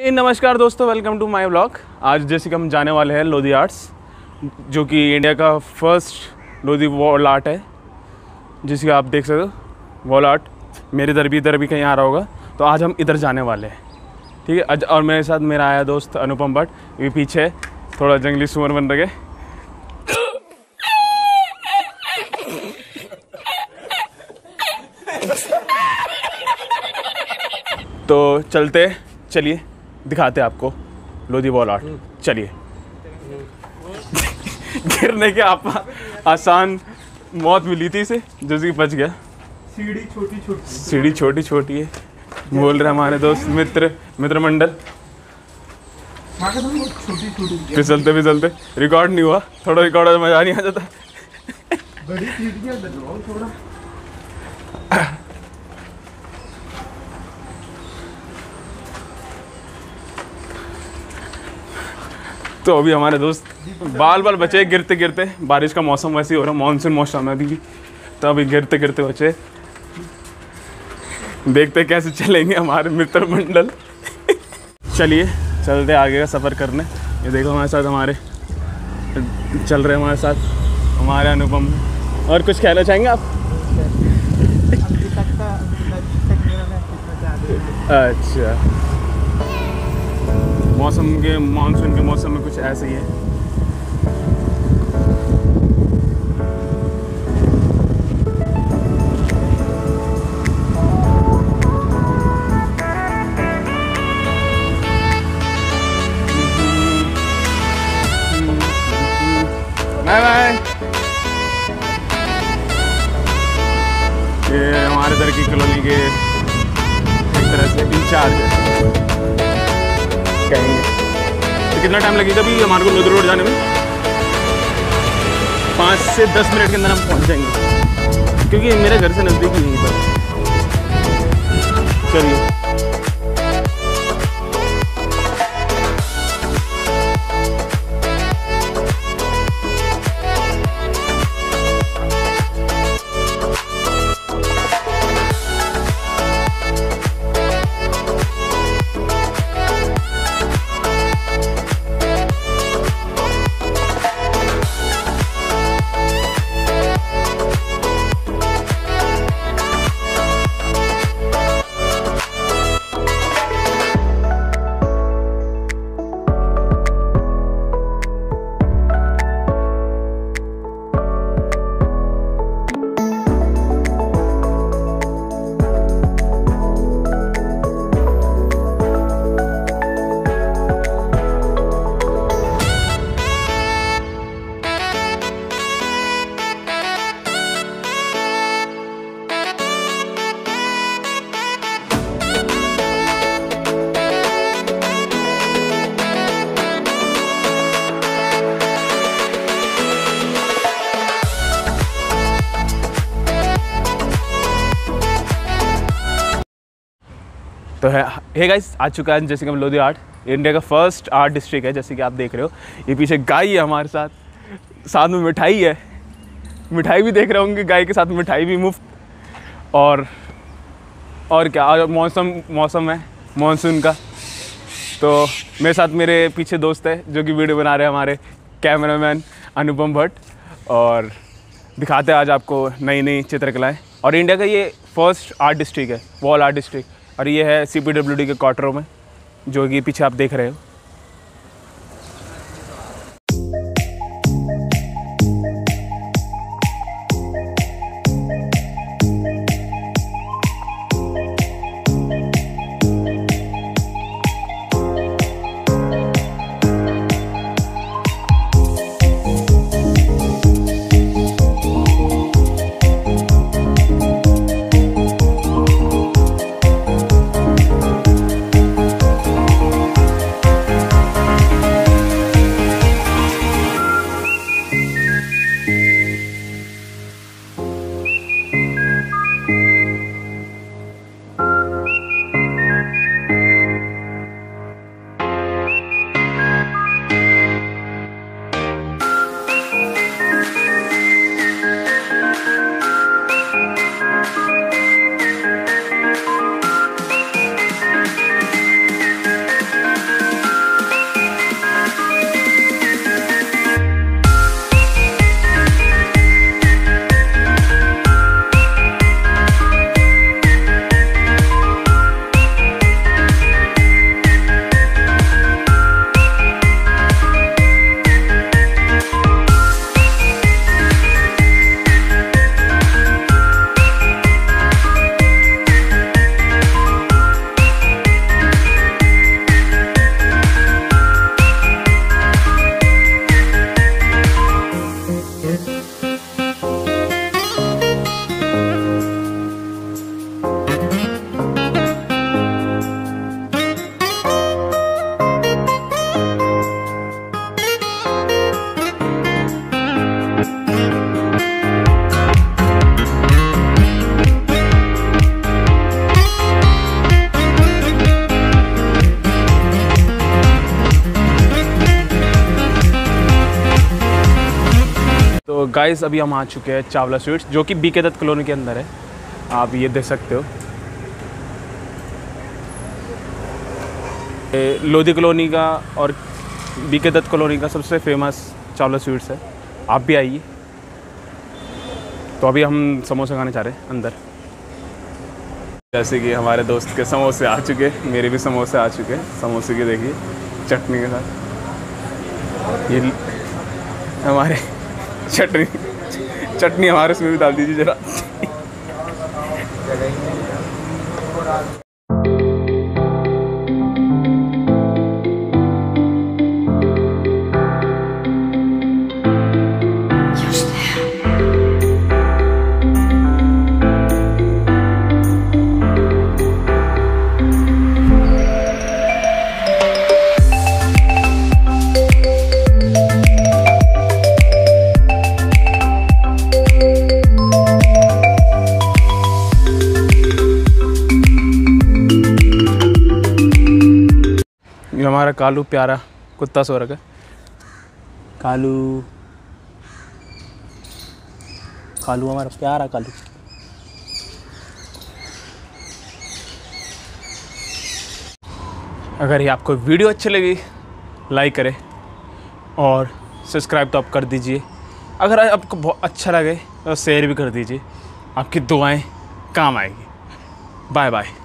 नमस्कार दोस्तों, welcome to my blog. आज जैसे कि हम जाने वाले हैं लोधी आर्ट्स, जो कि इंडिया का फर्स्ट लोधी वॉल आर्ट है। जिसकी आप देख सकते हो वॉल आर्ट मेरे इधर भी कहीं आ रहा होगा। तो आज हम इधर जाने वाले हैं, ठीक है। और मेरे साथ मेरा आया दोस्त अनुपम भट्ट, ये पीछे थोड़ा जंगली सुअर बन रहे। तो चलिए दिखाते हैं आपको लोधी वॉल आर्ट। चलिए। गिरने के आप आसान मौत मिली थी इसे, जैसे कि बच गया। सीढ़ी छोटी छोटी है, बोल रहे हमारे दोस्त मित्र मंडल। फिसलते रिकॉर्ड नहीं हुआ, थोड़ा रिकॉर्ड मजा नहीं आ जाता। बड़ी सीढ़ियां थोड़ा। तो अभी हमारे दोस्त बाल बचे गिरते। बारिश का मौसम वैसे ही हो रहा है, मानसून मौसम है अभी। तो अभी गिरते बचे। देखते कैसे चलेंगे हमारे मित्र मंडल। चलिए चलते आगे का सफ़र करने। ये देखो हमारे साथ चल रहे हमारे साथ हमारे अनुपम। और कुछ कहना चाहेंगे आप? अच्छा, मानसून के मौसम में कुछ ऐसे ही है। बाय। ये हमारे इधर की कॉलोनी के एक तरह से इंचार्ज है। तो कितना टाइम लगेगा अभी हमारे को लोधी रोड जाने में? 5 से 10 मिनट के अंदर हम पहुंच जाएंगे, क्योंकि मेरे घर से नज़दीक ही यहीं पर। चलिए। तो है गाइस, आ चुका है जैसे कि हम लोधी आर्ट। इंडिया का फर्स्ट आर्ट डिस्ट्रिक्ट है, जैसे कि आप देख रहे हो। ये पीछे गाय है हमारे साथ में मिठाई है। मिठाई भी देख रहे होंगे, गाय के साथ मिठाई भी मुफ्त। और क्या, और मौसम है मानसून का। तो मेरे साथ मेरे पीछे दोस्त है जो कि वीडियो बना रहे हैं, हमारे कैमरामैन अनुपम भट्ट। और दिखाते हैं आज आपको नई चित्रकलाएँ। और इंडिया का ये फर्स्ट आर्ट डिस्ट्रिक्ट है, वॉल आर्ट डिस्ट्रिक्ट। और ये है CPWD के क्वार्टरों में, जो कि पीछे आप देख रहे हो। तो गाइस अभी हम आ चुके हैं चावला स्वीट्स, जो कि बीके दत्त कॉलोनी के अंदर है। आप ये देख सकते हो, लोधी कॉलोनी का और बीके दत्त कॉलोनी का सबसे फेमस चावला स्वीट्स है। आप भी आइए। तो अभी हम समोसे खाने चाह रहे हैं अंदर। जैसे कि हमारे दोस्त के समोसे आ चुके, मेरे भी समोसे आ चुके हैं। समोसे की देखिए चटनी के साथ, ये हमारे चटनी हमारे उसमें भी डाल दीजिए ज़रा। हमारा कालू प्यारा कुत्ता सो रखा है। कालू कालू हमारा प्यारा कालू। अगर ये आपको वीडियो अच्छी लगी लाइक करें और सब्सक्राइब तो आप कर दीजिए। अगर आपको बहुत अच्छा लगे तो शेयर भी कर दीजिए। आपकी दुआएं काम आएगी। Bye bye.